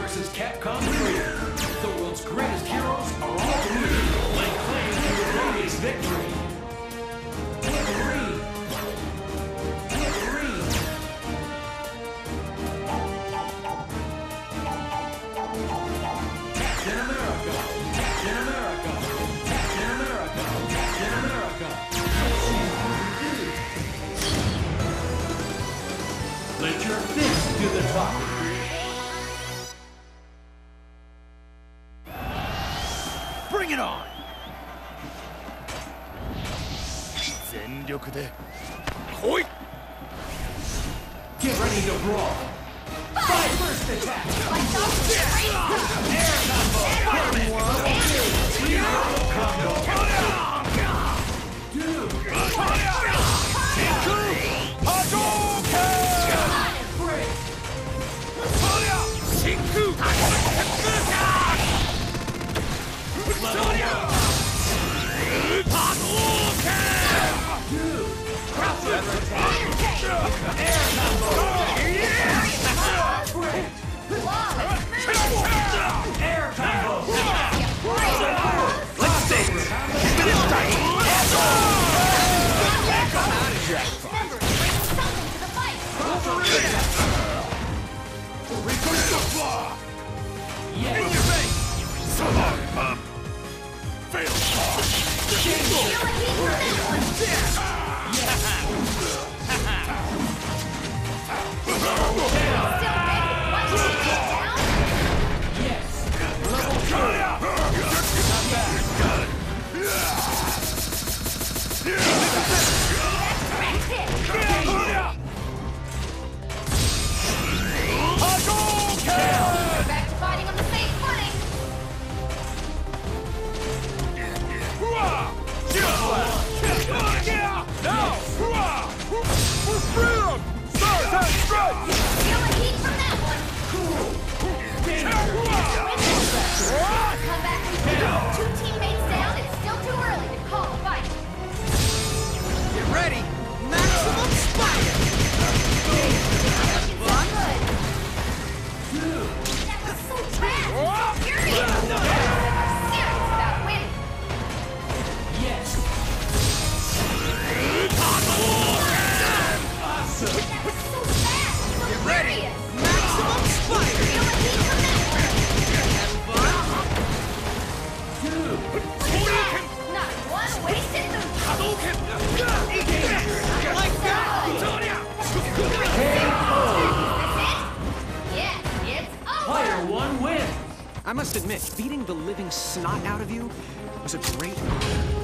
versus Capcom 3. The world's greatest heroes are all competing. Lay claim to the glorious victory. Captain America! Captain America! Captain America! Captain America! Let your fist do the talking. 全力で来い Get ready to brawl. Fight first attack. Air combo. Dude. Air combo! Let's see! Finish time! Yes! In your face! So long, Pump! Fail! Back to fighting on the same footing. For freedom! Stars and stripes! Feel the heat from that one. Come back and 2 teammates down. It's still too early to call the fight. Get ready! Maximum Spider! Looking so good. That was so fast. Serious. Serious about winning. Yes! Awesome! That was so fast. So Get ready! serious. Maximum Spider! Feel the heat from that one. Not one wasted move. Like that! Yes, it's over. Player 1 wins! I must admit, beating the living snot out of you was a great honor.